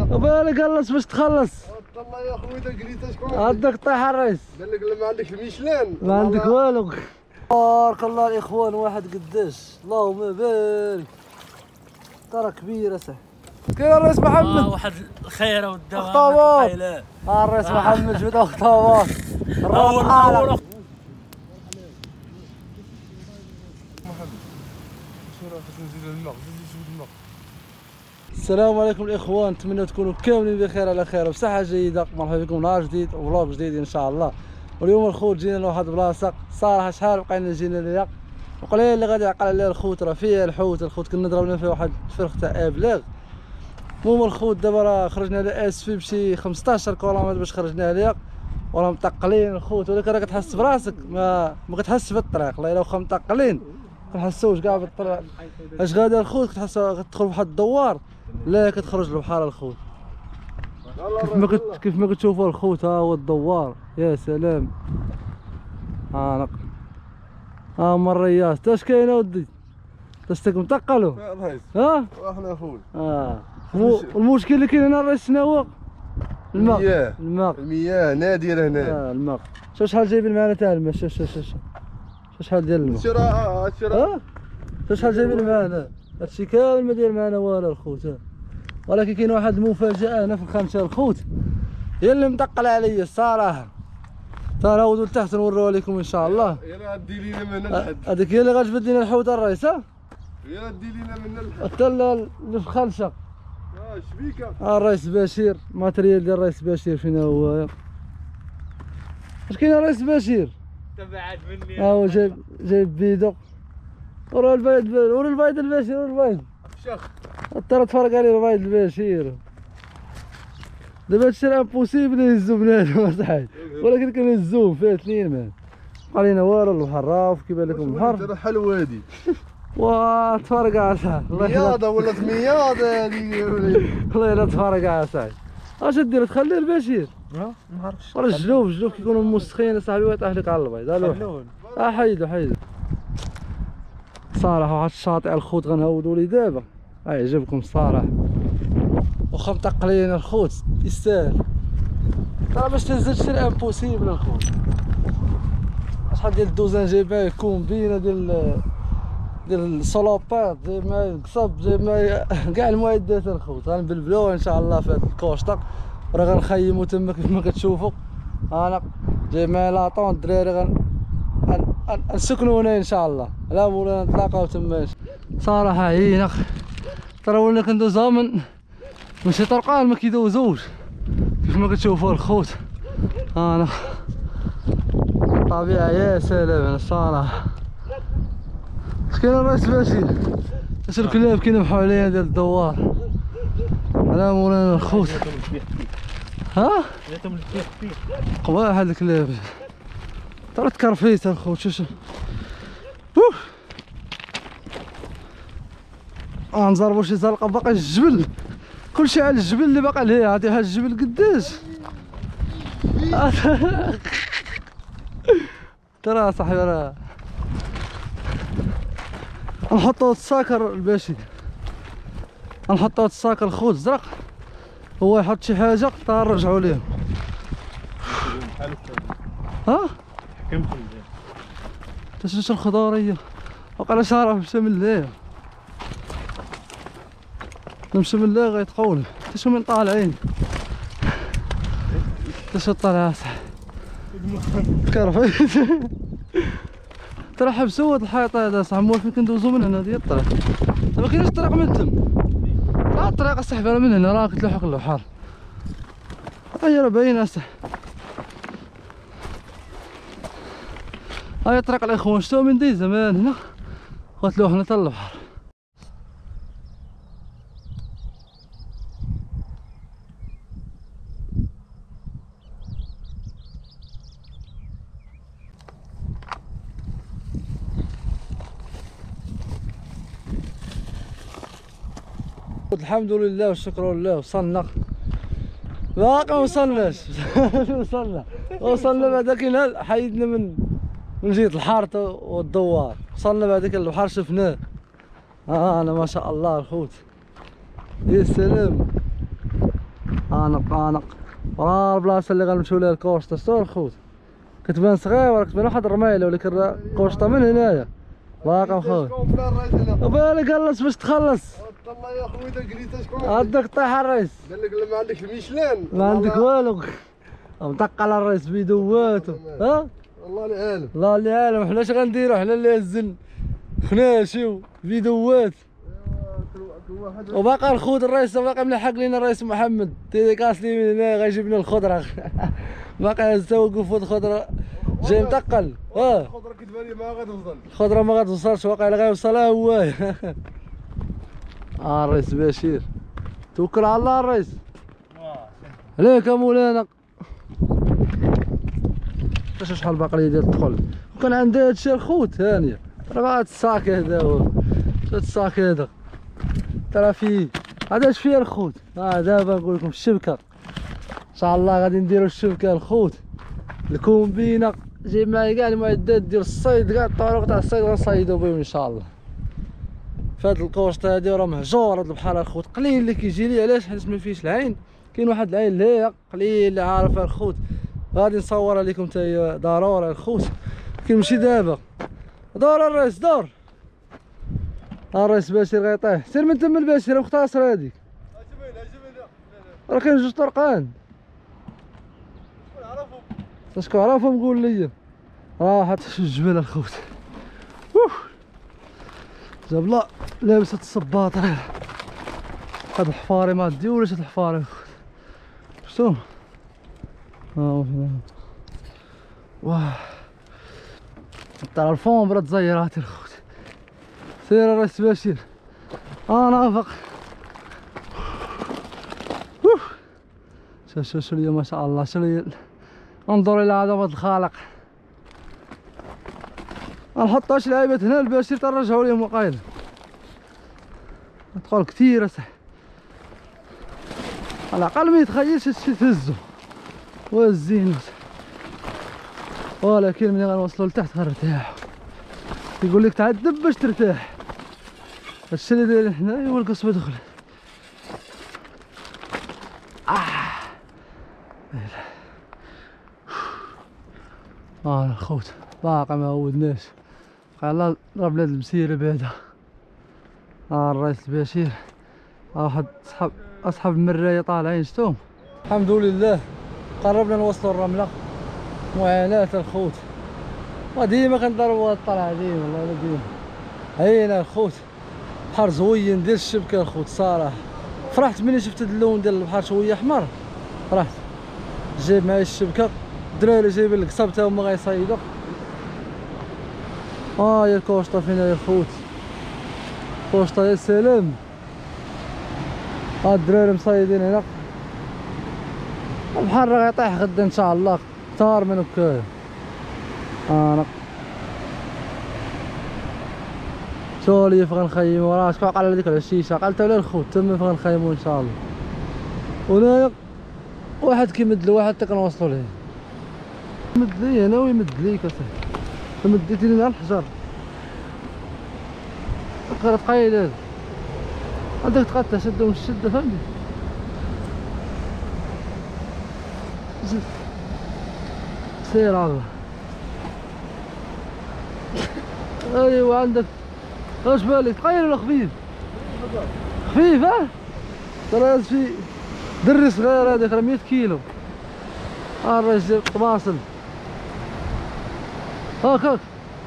بالك خلص باش تخلص. والله يا خويا قريت شكون عندك طيح الرئيس. قال لك ما عندكش الميشلان ما عندك والو. بارك الله الاخوان واحد قداش اللهم بارك. ترى كبير اصاحبي. كاين الرئيس محمد. واحد الخير والدوام. اخطبوط. الرئيس محمد جبد اخطبوط. الروح السلام عليكم الاخوان، نتمنى تكونوا كاملين بخير على خير وبصحه جيده. مرحبا بكم نهار جديد وفلوق جديد ان شاء الله. واليوم الخوت جينا لواحد البلاصه صراحه شحال بقينا جينا ليها وقليل اللي غادي يعقل عليها الخوت، راه فيها الحوت. الخوت كنا ضربنا فيه واحد الفرخ تاع ابلاغ. المهم الخوت دابا راه خرجنا على اسفي بشي 15 كيلومتر باش خرجنا عليها وراه متقلين الخوت، ولكن راه كتحس براسك ما كتحسش في الطريق. والله الا واخا متقلين كنحسوش كاع بالطريق. اش غادا الخوت كتحس كتدخل بواحد الدوار لا كتخرج للبحر الخوت. كيف ما كتشوفوا الخوت ها هو الدوار. يا سلام. ها هما الرياس. اش كاين اودي؟ تاش متقلوا؟ ها؟ احنا خويا. المشكل اللي كاين هنا الرئيس شنو هو؟ المياه. الماء نادرة هنا. الماء. شحال جايبين معنا تاع الماء؟ شحال ديال الماء؟ شراء شحال جايبين معنا؟ هادشي كامل ما داير معنا والو الخوت. ولكن كاين واحد المفاجأة هنا في الخمسة الخوت هي اللي متقلة عليا الصراحة. تناودوا لتحت نوريوها لكم ان شاء الله. يلا دي لينا من الحد. هذيك هي اللي غتجبد لنا الحوت الرئيس. ها؟ يلا دي لينا من الحد. حتى اللي في خلشة. شبيكة. الرئيس بشير، ماتريال ديال الرئيس بشير فين هو؟ اش كاين الرئيس بشير؟ تبعد مني. ها هو جايب بيدو. ورا البيض، ورا البيض البشير، ورا البيض. شخ. ترى تفرق عليه البيض البشير. دابا هادشي راه امبوسيبل يهزو بنادم اصاحبي، ولكن كنهزوه فيه اثنين مان. بقى لينا والو البحر راه كيبان لكم البحر. ترى حلوة هادي. وا تفرق اصاحبي. مياضة ولات مياضة هادي. والله الا تفرق اصاحبي. اش دير تخليه البشير؟ ما عرفتش. ورا الجلوب كيكونوا موسخين اصاحبي ويطيح لك على البيض. الو حيدو صراحة واحد الشاطئ الخوت غنهودو ليه دابا يعجبكم الصراحة. واخا متقلين الخوت يستاهل. ترى باش تهز هادشي راه امبوسيبل الخوت. شحال ديال الدوزان جايبها كومبينه ديال السولوبات جايب معايا القصب جايب معايا كاع المعدات الخوت. غنبلبلوها ان شاء الله في هاد الكوشطة وراه غنخيمو تما كيف ما كتشوفوا. انا جايب معايا لاطون الدراري نسكنو هنا ان شاء الله. لا مولانا نتلاقاو تما صراحه عينا. ترى ولنا كندوزها من شي طرقان ما كيدوزوش كيف ما كتشوفوا الخوت. انا طبيعه يا سلام. انا الصراحه اش كاين الرئيس بشير؟ اش الكلاب كينبحوا عليا ديال الدوار. لا مولانا الخوت. ها؟ قباح هاد الكلاب. ترى تكرفيت الخوت. شوف نزربو شي زلقه باقي الجبل. كلشي على الجبل اللي باقي لهيه. هادي ها الجبل قداش. ترى صاحبي راه نحطو الساكر الباشي، نحطو الساكر الخوت الزرق هو يحط شي حاجه نرجعو ليه. ها تشوف الخضاريه وقال شارع مشى من الليل. نمشي من الليل غيتقول تشوف من طالعين. تشوف طالع صاحبي كرفيت. ترى حبسوا هاد الحيط هذا صاحبي موالفين كندوزو من هنا. هادي الطريق ما كاينش طريق من تم. راه الطريق اصاحبي راه من هنا راه كتلحق للبحر. هي راه باينه اصاحبي. هاي طريق الاخوان شتو من دي زمان هنا غتلوح هنا حتى للبحر. الحمد لله والشكر لله وصلنا. باقي ما وصلناش. وصلنا بعدا كاين حيدنا من جهة الحارة والدوار. وصلنا بعدا كاين البحر شفناه. انا ما شاء الله الخوت يا سلام. انق راه البلاصه اللي غنمشيو ليها الكوسطه شتو الخوت كتبان صغيره كتبان واحد الرميله ولكن الكوسطه من هنايا باقا خويا وبالك خلص باش تخلص الله يا خويا دا قريت شكون عندك طيح الرئيس قال لك ما عندكش الميشلان ما عندك والو مطق على الرئيس بيدواتو ها والله اللي عالم الله اللي عالم حنا اش غنديرو حنا اللي هزن خناشي فيديوهات وباقا الخوت الرئيس باقي ملحق لينا الرئيس محمد تيكاس لي من هنا غيجيب لنا الخضره باقي هز توقف الخضره جاي متقل الخضره كتبان لي ما غتوصل الخضره ما غتوصلش واقيلا غيوصلها هو الرئيس بشير توكل على الله الرئيس عليك يا مولانا شحال باقي لي ديال الدخل وكان عندي هادشي الخوت هانيه راه هاد الساك هذا هو هاد الساك هذا ترى فيه هذا اش فيه الخوت دابا نقول لكم الشبكه ان شاء الله غادي نديروا الشبكه الخوت الكومبينه جايب معايا كاع المعدات ديال الصيد كاع الطرق تاع الصيد غنصيدو بهم ان شاء الله فهاد الكوسطه هادي راه مهجور هاد البحر الخوت قليل اللي كيجي لي علاش حيت ما فيهش العين كاين واحد العين اللي هي قليل اللي عارفها الخوت غادي نصورها لكم حتى هي ضروري الخوت كنمشي دابا دور الرئيس دور الرئيس بشير غيطيح سير من تما البشير مختصر هاديك راه كاين جوج طرقان شكون عرفهم قول لي راحت شي الجبال الخوت جاب لا لابس هاد الصباط هاد الحفاري ما ديولش هاد الحفاري الخوت شفتو ها واه ترى الفون برا تزيراتي الخوت سير الرئيس بشير نافق شو اليوم ما شاء الله شو انظر الى عظمة الخالق نحط واش لعيبات هنا البشير ترجعوا ليهم وقايل ادخل كثير اصاحبي على الاقل ما يتخيلش هادشي تهزو والزين ولكن ملي غنوصلو لتحت غنرتاحو يقول لك تعذب باش ترتاح هادشي اللي دايرين حنايا هو القصبة دخل الخوت باقي ما عودناش قال راه بلاد المسيره بعدا الرئيس البشير واحد اصحاب المرايه طالعين شفتوهم الحمد لله قربنا نوصلوا الرمله معاناه الخوت وديما كنضربوا هاد الطلعه ديما والله الا ديما هينا الخوت بحر زوين ديال الشبكه الخوت صراحه فرحت ملي شفت اللون ديال البحر شويه احمر فرحت جايب معايا الشبكه الدراري جايبين القصب تا هما غيصيدوا هي الكوسطه فينا يا الخوت كوسطه يا سلام الدراري مصيدين هنا البحر راه غيطيح غدا ان شاء الله كثار من هكايا انا سولي فين غنخيمو راه شكون عقل على ديك العشيشه عقلت على الخوت تما فين غنخيمو ان شاء الله وهنايا واحد كيمد لواحد حتى كنوصلو ليه يمد لي هنا ويمد ليك اصاحبي مديتيني مع الحجر غير ثقيل هذا عندك تقطع شدو من الشده فهمتي سير على الله ايوا عندك اش بالك ثقيل ولا خفيف؟ خفيف ترى في دري صغير هذيك راه 100 كيلو الرجل طباصل هاك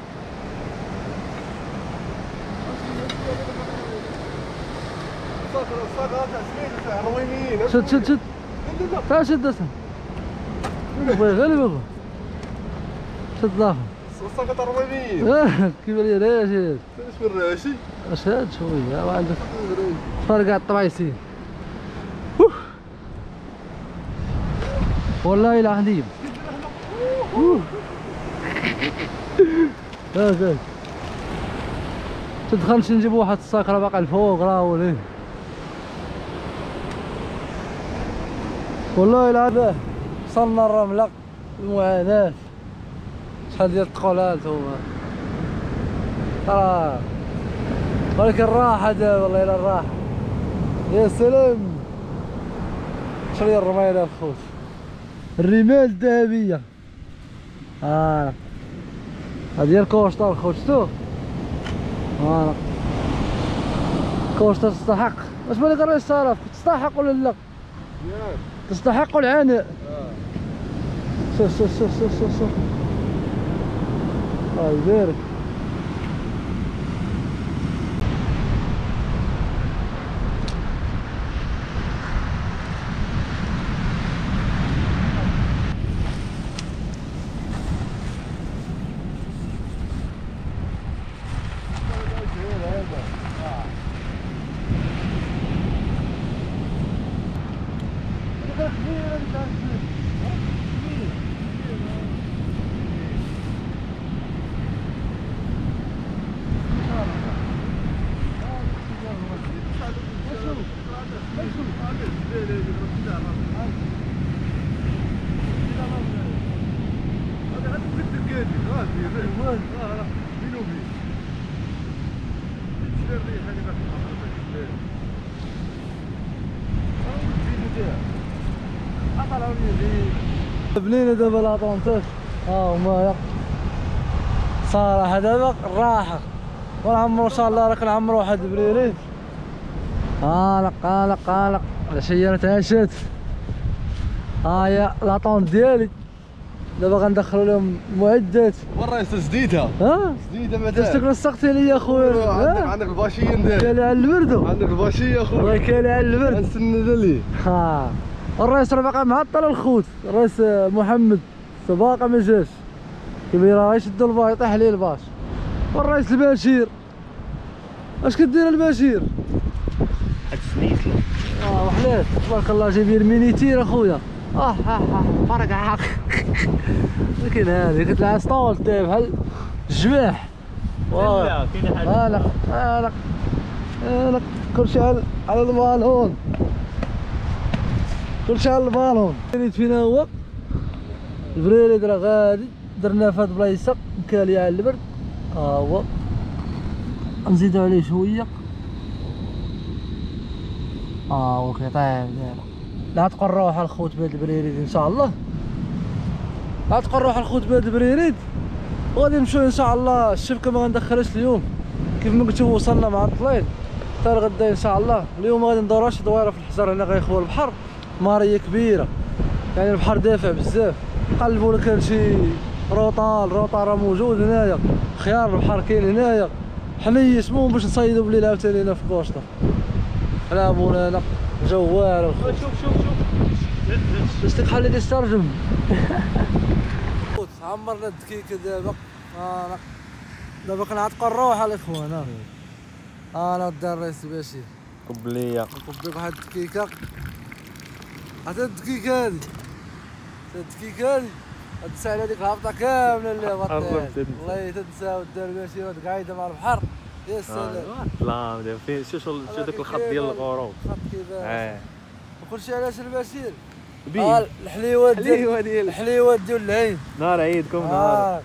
شد تعال شد اسا بغي غالي بغا شد ضافر الصاقة تاع الروميين كيف لي راشد اش من راشي اش هاد شويه وعندك فرق على الطبايسين والله العظيم هاك تدخلش نجيب واحد الصاك راه باقي الفوق راه وليه والله العظيم وصلنا الرملة المعاناة شحال ديال الثقلات هما ولكن الراحة دابا والله الا الراحة يا سلام شريه الرمايله الخوت الرمال الذهبيه. هذه هي الكوشطه الخوت شفتو. كوشطه تستحق. واش بالك الرئيس صرف تستحق ولا لا؟ تستحق العناء. شوف شوف شوف شوف شوف شوف الله يبارك. بنينا دابا لاطونتاج ها هما صراحة دابا راحة ونعمرو ان شاء الله راك نعمرو واحد بريريت. قالق قالق قالق العشية تعشات. ها هي لاطونت ديالي دابا غندخلو لهم المعدات. والرئيس جديدها جديده مدام. شتك لصقتي لي اخويا. عندك الباشيه ندير كالي على البردو. عندك الباشيه اخويا الله كالي على البرد. نسند ليه. ها الرئيس راه باقي معطل الخوت. الرئيس محمد باقي ما جاش كيبغي راه يشدو الباص يطيح عليه الباص. والرئيس البشير اش كدير البشير؟ هاد سنيت له وحلات تبارك الله جايبين المينيتير اخويا. فرق عاق. لكن هذه كتلعب سطول تاع بحال الجماح. لا كاين حاجه. هلق كلشي على البالون. كلشي على البالون. البريد فينا هو البريد راه غادي درناه في هاد البلايصه مكاليه على البرد. ها هو نزيدو عليه شويه. هو كيطيب دابا. لا تقول روح الخوت بهاد البريريد ان شاء الله. لا تقول روح الخوت بهاد البريريد. وغادي نمشيو ان شاء الله. الشبكه ما غندخلهاش اليوم كيف ما قلتو وصلنا مع الطليل حتى الغدا ان شاء الله. اليوم غادي ندورو شي دويره في الحجر هنا غيخوى البحر. ماريه كبيره يعني البحر دافع بزاف. قلبوا كان شي روطال راه موجود هنايا. خيار البحر كاين هنايا. حنيس مو باش نصيدو بالليل عاوتاني هنا في كوشطه. لعبونا هنا جو واعر. شوف شتك حالي دي استرجم. عمرنا الدكيكه دابا. دابا كنعتقوا الروح الاخوان. انا ودار الرئيس البشير قبليه نكب لك واحد الدكيكه. حتى الدكيكه هادي هاد الساعه هذيك الهبطه كامله اللي بطيت والله تنسى ودار البشير وهاد قايده مع البحر. يا سلام. لا فين شو داك الخط ديال الغروب. خط كذا وكلشي علاش البشير. الحليوه ديال الحليوه ديال العين نهار عيدكم نهار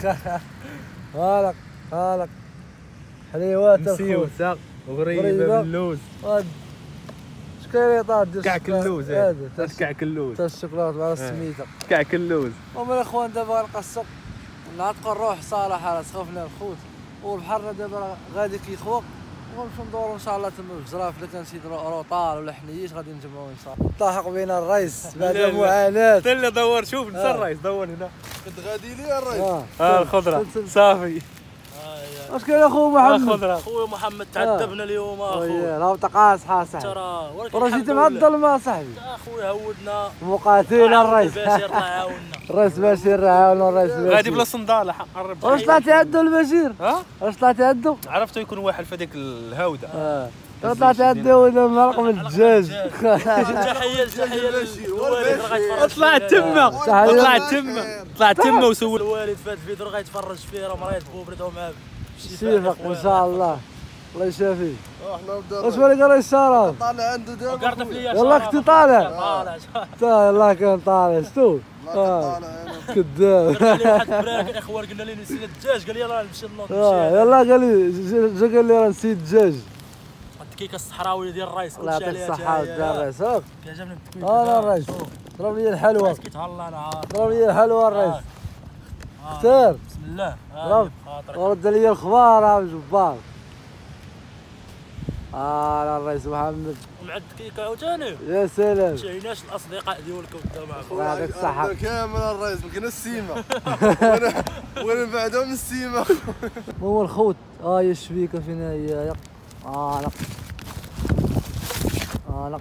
هالك حليوات مسيوسه وغريبه باللوز. شكريطات ديال كعك اللوز. هذا كعك اللوز تاع الشوكولاط مع السميده. كعك اللوز. هما الاخوان دابا غنقصو نعتقوا الروح صراحه راه سخفنا الخوت والبحر دابا غادي كيخوق. ونمشيو ندورو ان شاء الله تما في الجراف الا كان شي روطال ولا حنيش غادي نجمعوه ان شاء الله. التحق بينا الرئيس بعد معاناه. انت اللي دور شوف نسى الرئيس دور هنا. كنت غادي لي الرئيس. الخضره صافي. واش كاين اخو محمد؟ خويا محمد تعذبنا اليوم اخويا. راه تقاص حاصح. راه جيت مع الظلمه صاحبي. اخويا هودنا مقاتلين الرئيس. البشير الله يعاوننا. الرئيس بشير راه عاوننا الرئيس بشير. غادي بلا صنداله قرب. واش طلعتي عندو البشير؟ واش طلعتي عندو؟ عرفتو يكون واحد في هذيك الهاوده. طلعتي عندو ولا رقم الدجاج. تحيه طلعت تما وسول الوالد فات الفيديو غيتفرج فيه راه مريض بوبرد ومعاه شفيق ان شاء الله. الله يشافيه. واش بالك الرئيس شرف؟ طالع عنده دابا. قرطف ليا يلا كنتي طالع. طالع يلاه كان طالع شتو كذاب. قال لي واحد براك الاخوان قلنا لي نسينا الدجاج قال لي راه نمشي نوض. يلا قال لي جا قال لي راه نسيت الدجاج. الكيكه الصحراويه ديال الرئيس. الله يعطيك الصحة ودار الرئيس. كيعجبني التكوين. الرئيس ضرب لي الحلوى. كيتهلا انا عارف. ضرب لي الحلوى الرئيس. اختار. بسم الله. ضرب. ورد لي الخبار عا جبار. الرئيس محمد. ومعد كيكه عاوتاني. يا سلام. شيناش الاصدقاء ديالكم دا معكم. الله يعطيك الصحة. كامل الرئيس مكان السيمة. وانا بعدهم السيمة. هو الخوت. يا الشبيكة فينا هي. نق. نق.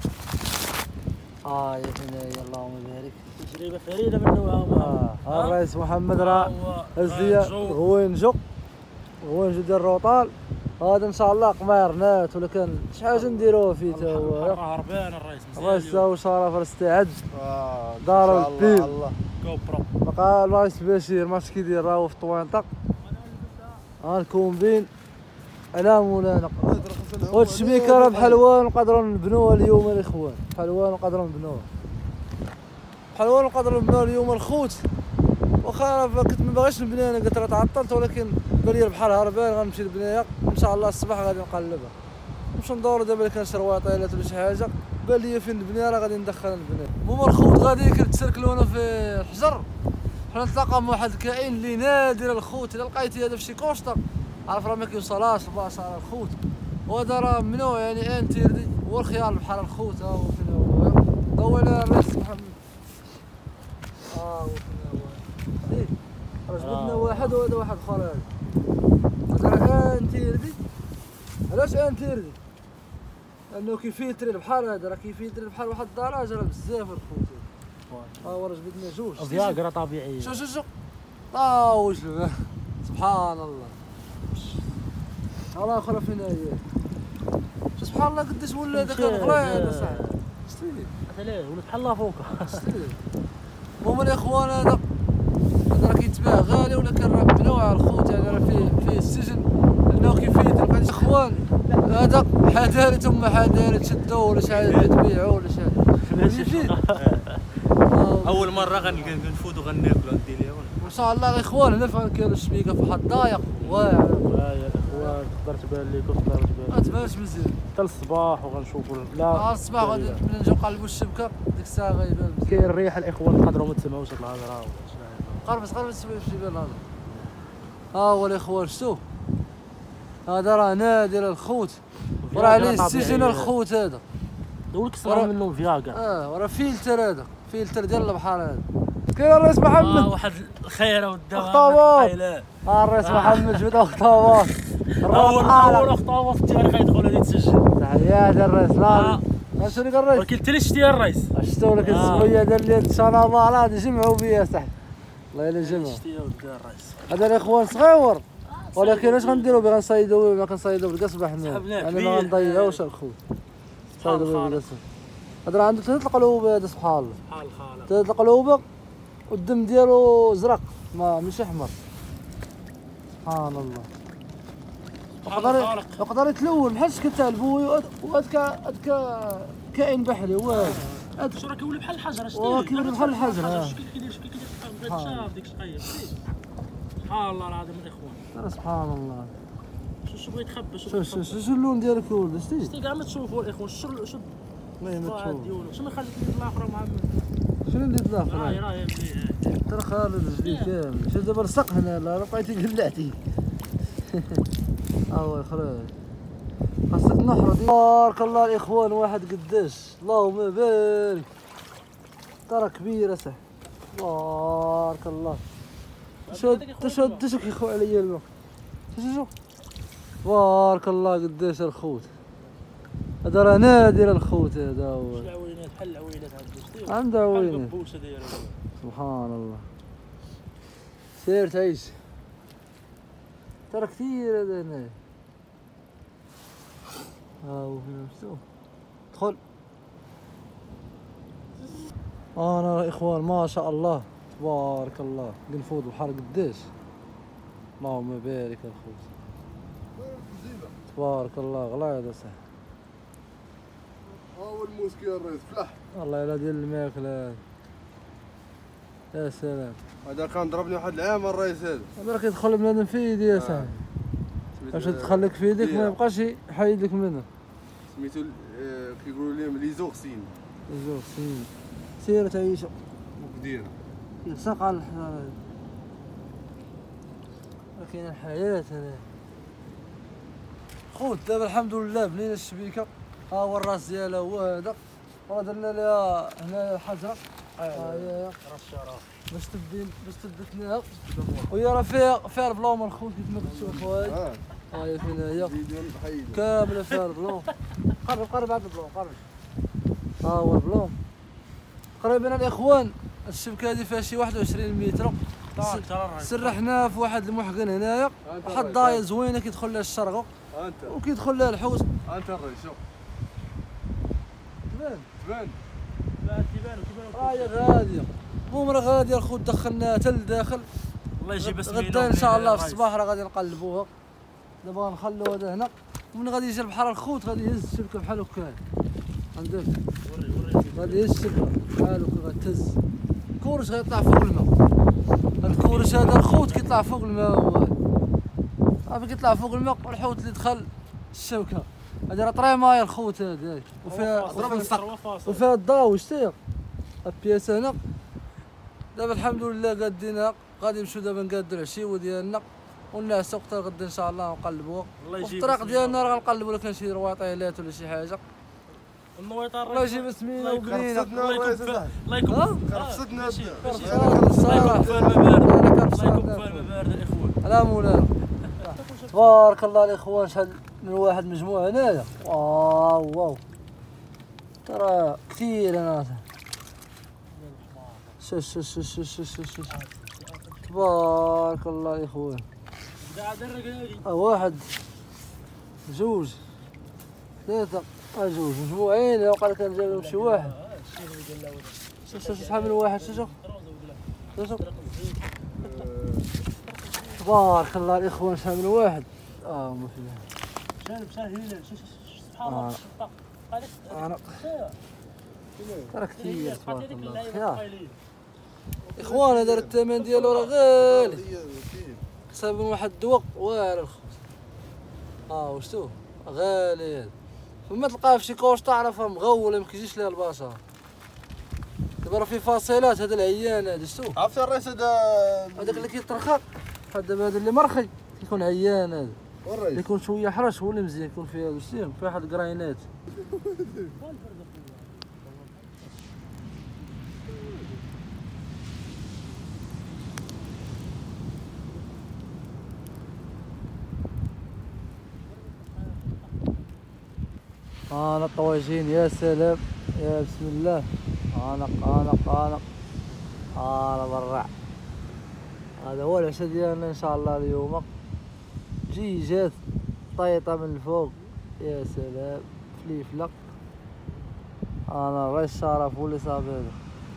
يا فينا هي اللهم بارك. تجربه فريده من نوعها. الرئيس محمد راه هزية غوينجو ديال الروطال. هذا ان شاء الله قمارنات ولا كان شي حاجه نديروها فيه تا هو. هربان الرئيس مزيان. الرئيس تا هو شرف استعد. دار البيب. كوبرو. بقى الرئيس بشير ماش كيدير راهو في طوانطق. الكومبين على مولانا. وهاد الشبيكه راه بحلوان نقدروا نبنوها اليوم الاخوان. بحلوان نقدروا نبنوها. بحلوان نقدروا نبنوها اليوم الخوت. واخا كنت ما باغيش نبني انا قلت راه تعطلت ولكن بالي البحر هربان غنمشي نبنيها ان شاء الله الصباح غادي نقلبها. نمشيو ندورو دابا الا كان شي رواطيلات ولا شي حاجه بان لي فين نبنيها راه غادي ندخلها نبنيها. المهم الخوت غادي كنتسركلونا في الحجر. حنا نتلاقى مع واحد الكائن اللي نادر الخوت. الا لقيتي هذا في شي كوشطه عارف راه ما كيوصلهاش البلاصه على الخوت. وهذا راه ممنوع يعني انتيردي. هو الخيار بحال الخوت. هو فين هو ضوينا الرئيس محمد. هو فين هو راه جبدنا واحد وهذا واحد اخر. هذا راه انتيردي. علاش انتيردي؟ لانه كيفلتري البحر. هذا راه كيفلتري البحر واحد الدرجه راه بزاف الخوت. هو راه جبدنا جوج. فياغرا طبيعيه. شوف واش سبحان الله. اخرى فين هي؟ سبحان الله قداش ولا هذا كان غريب اصاحبي. شتي مثلا ولات بحال لافوكا. شتي هما الاخوان هذا راه كيتباع غالي ولا كان راه بنوع الخوت. يعني راه فيه السجن لانه كيفيد الاخوان هذا حدارت ثم حدارت شدوه ولا شي حاجه تبيعوه ولا شي حاجه. اول مره غنفوتوا غناكلوا هاد الديليه. وان شاء الله الاخوان هنا فين كاين الشبيكه في واحد الضايق واعر. يا الاخوان تقدر تبان لكم ما تبانش مزيان حتى الصباح وغنشوفوا. لا الصباح غادي ملي نجيو نقلبوا الشبكه ديك الساعه غيبان مزيان. كاين الريحه الاخوان نقدروا ما تسمعوش هاد الهضره. قربت شي بان هذا. هو الاخوان شتو هذا راه نادر الخوت وراه عليه السجن الخوت. هذا دولك صرا منه فياغرا. وراه فيلتر. هذا فيلتر ديال البحر. هذا كاين الرئيس محمد. واحد الخيره والدواء. اخطبوط. الرئيس محمد جبد اخطبوط. اول اخطبوط في التاريخ يدخل هذه السجن. تحيات الرئيس. لا شنو قال الرئيس؟ ولكن التلش ديال الرئيس شفتو لك الزبيه ديال الشنابالات جمعوا بيا صاحبي. الله الا جمعوا. هذا الاخوان صغيور ولكن اش غنديروا به؟ غنصيدوا ما كنصيدوا بالقصبه حنا. يعني ما غنضيعوش الخوت. صيدوا بالقصبه. هذا راه عنده 3 قلوب. هذا سبحان الله. سبحان الخالق. 3 قلوب والدم ديالو زرق ماشي احمر. سبحان الله. يقدر يتلون بحال الشكل تاع البوي. وهذا كائن بحري. هو هذا شو راه كيولي بحال الحجر. كيولي بحال الحجر. شكل كيدير شاف ديك الشقيه. سبحان الله العظيم الاخوان. سبحان الله. شو بغيت تخبى. شو اللون ديالك يا ولد؟ شتي كاع ما تشوفوا الاخوان. شو ما تشوف. شنو خليت اليد الاخرى محمد؟ شنو اليد الاخرى؟ راهي ترى خالد رجلي كامل. شو دابا لصق هنا. لا بقيتي قلعتي. هو خرج خاصك نحرد. بارك الله الاخوان. واحد قداش اللهم بارك. ترى كبيره صح. بارك الله. شو كيخو عليا الماء. شو بارك الله قداش الخوت. هذا راه نادر الخوت. هذا هو العوينات بحال العوينات عندو. عنده عوينات. سبحان الله. سير تعيش. ترى كثير هذا هنا. هو فين شفتو. دخل. انا اخوان ما شاء الله تبارك الله. قنفوذ البحر قداش. اللهم بارك الخوت. تبارك الله غلا هذا صح. هو الموسكي الرئيس فلاح. والله الا ديال الماكله. يا سلام. هذا كان ضربني واحد العام الرئيس. هذا راه كيدخل بنادم في يدي يا صاحبي. باش تدخل لك في يديك ما يبقاش يحيد لك منه. سميتو كيقولوا لهم لي زورسين. زوج سنين سير تعيشوا وكدير يلصق على الحجر هذا. كاين الحياة هنا خوت. دابا الحمد لله بنينا الشبيكة، ها هو الراس ديالها هو هذا، ودرنا لها هنا الحجرة ها هي راس الشرف باش تبدتناها، وهي راه فيها البلوم الخوت كيف ما كتشوفوا هاي ها هي فين هي كاملة فيها البلوم. قرب هاد البلوم قرب، ها هو البلوم تقريبا الاخوان. الشبكة هادي فيها شي 21 متر. سرحنا في واحد المحقن هنايا، واحد ضايه زوينه كيدخل لها الشرغو وكيدخل لها الحوت. انت الري شوف تبان راهي غاديه. المهم راه غاديه الخوت، دخلناها حتى لداخل. الله يجيب غدا ان شاء الله في الصباح راه غادي نقلبوها. دابا غنخليو هذا هنا، ومن غادي يجي البحر الخوت غادي يهز الشبكه بحال هكا. عندك غادي يهز الشبكه بحال هكا غتهز. الكورش غيطلع فوق الماء. الكورش هذا الخوت كيطلع فوق الماء، صافي كيطلع فوق الماء. والحوت اللي دخل الشبكه هذه راه طريمايه الخوت هذاك، وفيها الضاوي شتي البياس هنا. دابا الحمد لله قادينها، غادي نمشيو دابا نقادو العشيوه ديالنا ونعسو حتى غدا ان شاء الله نقلبوها. وفي الطريق ديالنا راه غنقلبوا لك شي رواطيلات ولا شي حاجه. النويطار الله يجيب سمينه وبنينه. الله يكون خرفتنا الصراحه الله يكون فيها الماء بارده الاخوان. لا مولانا تبارك الله الاخوان. شحال من واحد مجموعه هنايا، واو ترى كثير. انا شوف تبارك الله الاخوان. واحد جوج ثلاثة جوج مجموعين. وقال كان جايبهم شي واحد. شوف شحال من واحد. شوف تبارك الله الاخوان شحال من واحد. ما في سبحان الله. انا ترى كثير تبارك الله. يا اخوان هذا الثمن ديالو راه غالي، حساب من واحد الدواء والو الخبز. وشتو غالي هذا. فما تلقاه في شي كوش تعرفها مغوله ما كيجيش ليها البشر. دابا راه في فاصلات. هذا العيان هذا شتو عرفت الرئيس هذاك اللي كيطرخق. دابا هذا اللي مرخي كيكون عيان. هذا والرئيس يكون شويه حرش هو اللي مزيان يكون فيه هذا شتي فيه واحد الكراينات. انا الطواجين يا سلام يا بسم الله. انا برع. هذا هو العشاء ديالنا ان شاء الله اليوم. دجاجات طيطه من الفوق يا سلام، فليفله. انا الرئيس الشرف هو اللي صاب هذا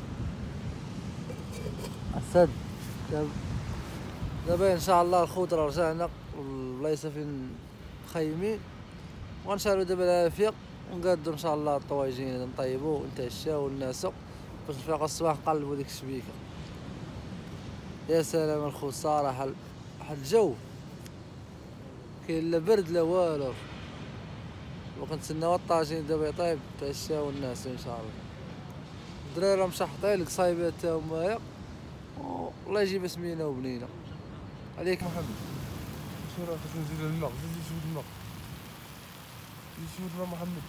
السد. دابا ان شاء الله الخوت راه رجعنا البلايصه فين مخيمين، وغنشعلو دابا العافيه ونقادو ان شاء الله الطواجين نطيبو ونتعشاو ونعسو باش نفيقو الصباح نقلبو ديك الشبيكه. يا سلام الخوت صراحه واحد الجو كاين لا برد لا والو. وكنتسناو الطاجين دابا يطيب نتعشاو ونعسو ان شاء الله. الدراري مشحطين لك صايبات تا هما. الله يجيب سمينه وبنينه عليك محمد. شنو راه خاصنا نزيدو الماء. نزيد شويه الماء. شويه الماء محمد.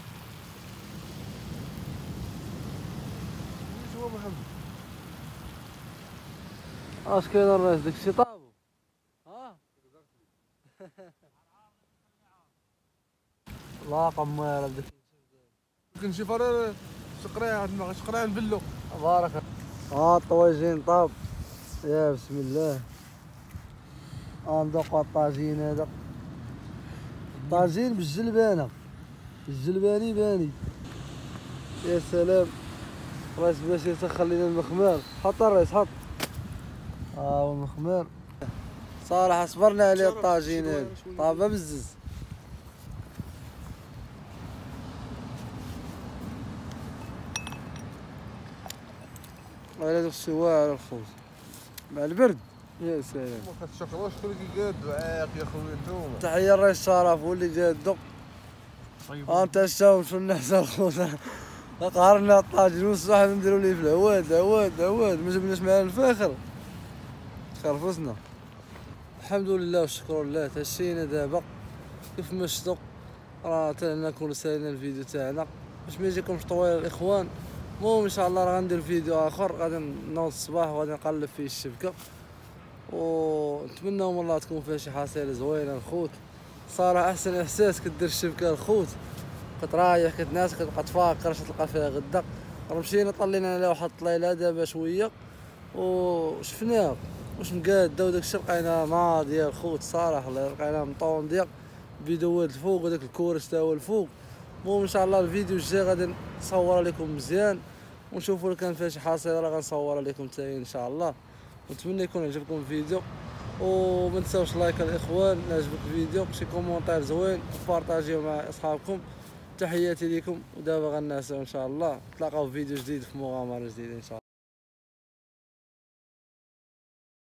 شويه محمد. اش كاين الراس داكشي طابو. لا قمار بدك يمكن شي فرا شقرايه عند الماء شقرايه نبلو. بارك الطواجين طاب يا بسم الله. ندوقو الطاجين هذا. الطاجين بالجلبانه الجلباني باني. يا سلام. الرئيس باش يسخن لينا المخمار. حط الرئيس حط. هو المخمار. صراحه صبرنا عليه الطاجين هذا طابه بزز. على داك الشيء واعر الخوت مع البرد. يا سلام. ما كتشكروش شكون اللي كيقادو عاق يا خويا نتوما. تحيه الرئيس الشرف هو اللي قادو. طيب نتعشاو نمشيو للحسن الخوت. قهرنا الطاجين والصحن نديرو ليه في العواد ما جبناش معانا الفاخر خرفصنا. الحمد لله والشكر لله تهشينا دابا كيف ما شفتوا راه تاعنا نكونوا سالينا الفيديو تاعنا باش ما يجيكمش طويل الاخوان. المهم ان شاء الله راه غندير فيديو اخر غادي نوض الصباح وغادي نقلب فيه الشبكه ونتمنى والله تكون فيها شي حصيله زوينه الخوت. صراحه احسن احساس كدير الشبكه الخوت كترايح كتناس كتبقى تفكر اش تلقى فيها غدا. راه مشينا طلينا على واحد الطليله دابا شويه وشفناه واش مقاده وداكشي لقينا ناضيه الخوت صراحه لقينا مطونديه بيدوات الفوق وداك الكورس تا هو الفوق. المهم ان شاء الله الفيديو الجاي غادي نصور لكم مزيان ونشوفوا كان فيها شي حصيله راه غنصور لكم حتى ان شاء الله. ونتمنى يكون عجبكم الفيديو وما تنساوش لايك الاخوان الا عجبك الفيديو شي كومونتير زوين وبارطاجيو مع اصحابكم. تحياتي لكم ودابا غنعسوا ان شاء الله. نتلاقاو في فيديو جديد في مغامره جديده ان شاء الله.